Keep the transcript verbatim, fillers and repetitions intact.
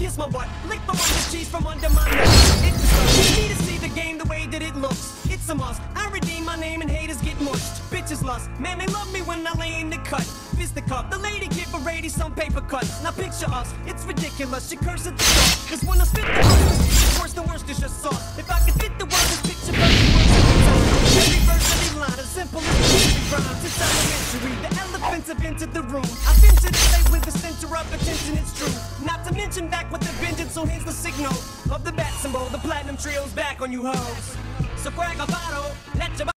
kiss my butt, lick the wonder cheese from under my nose. It's just me to see the game the way that it looks. It's a must. I redeem my name and haters get mushed. Bitches lust, man, they love me when I lay in the cut. Fist the cup, the lady give a lady some paper cuts. Now picture us, it's ridiculous. She curse at the door, cause when I spit the words, it's worse than worst is just sauce. If I could fit the words, this picture perfect words every time. Every verse, every line, as simple as every rhyme. It's elementary, the elephants have entered the room. I venture to say with the center of attention, it's true. Not to mention back with the vengeance, so here's the signal of the bat symbol. The platinum trio's back on you hoes. So crack a bottle, let your